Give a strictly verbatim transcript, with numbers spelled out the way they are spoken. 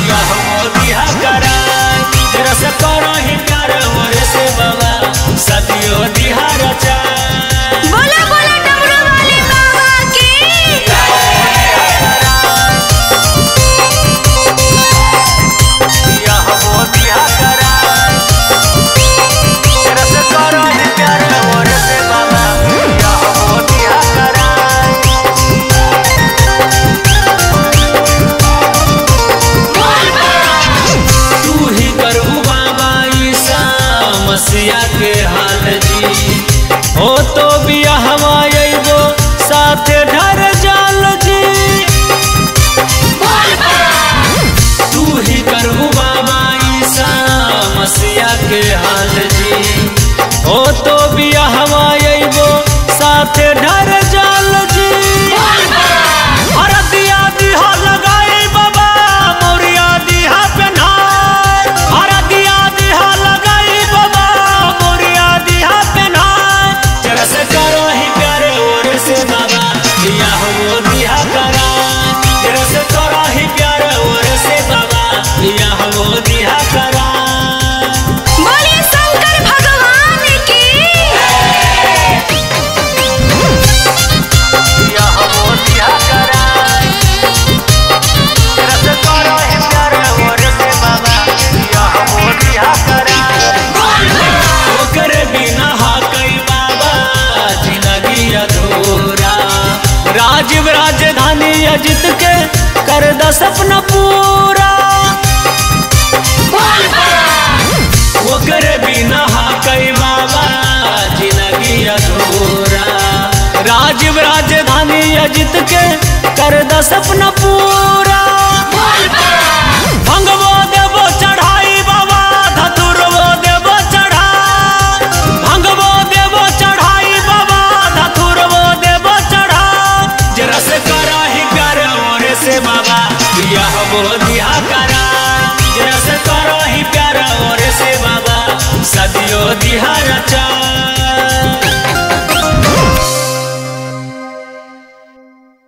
यह मोदिया करा तेरा से करो ही प्यार मोरे से बाबा सदियों दिहा रचा। बोला बोला डमरू वाले बाबा की यह मोदिया करा तेरा से करो ही प्यार मोरे से बाबा यह मोदिया करा। मसिया के हाल जी हो तो बिया हवाइबो साथे ढर जाल जी तू ही करहु बाबा ईसा मसिया के हाल जी हो तो बिया हवाइबो साथे ढर जाल जी। हरदिया दिहा लगाई बाबा मोरिया दिहा पहनाए हरदिया दिहा लगाई बाबा मोरिया दिहा पहनाए जरा से करो ही प्यारे और से बाबा दिया हो दिहा करा जरा से करो ही प्यारे और से बाबा दिया हो दिहा करा। बोलिए शंकर भगवान की दिया हो दिहा करा जरा से करो ही प्यारे और से बाबा दिया हो दिहा करा। ओकर बिना हाकई बाबा जिंदगी अधूरा राजीव राजधानी अजित के कर द सपना पूरा ओकर बिना हाकई बाबा जिंदगी अधूरा राजीव राजधानी अजित के कर द सपना पूरा। भंगवो देवो चढ़ाई बाबा धतुरवो देवो चढ़ा भंगवो देवो चढ़ाई बाबा धतुरवो देवो चढ़ा जरा से करा ही प्यार और से बाबा यह वो दिया करा जरा से करो ही प्यार और से बाबा सदियों दिहा रचा।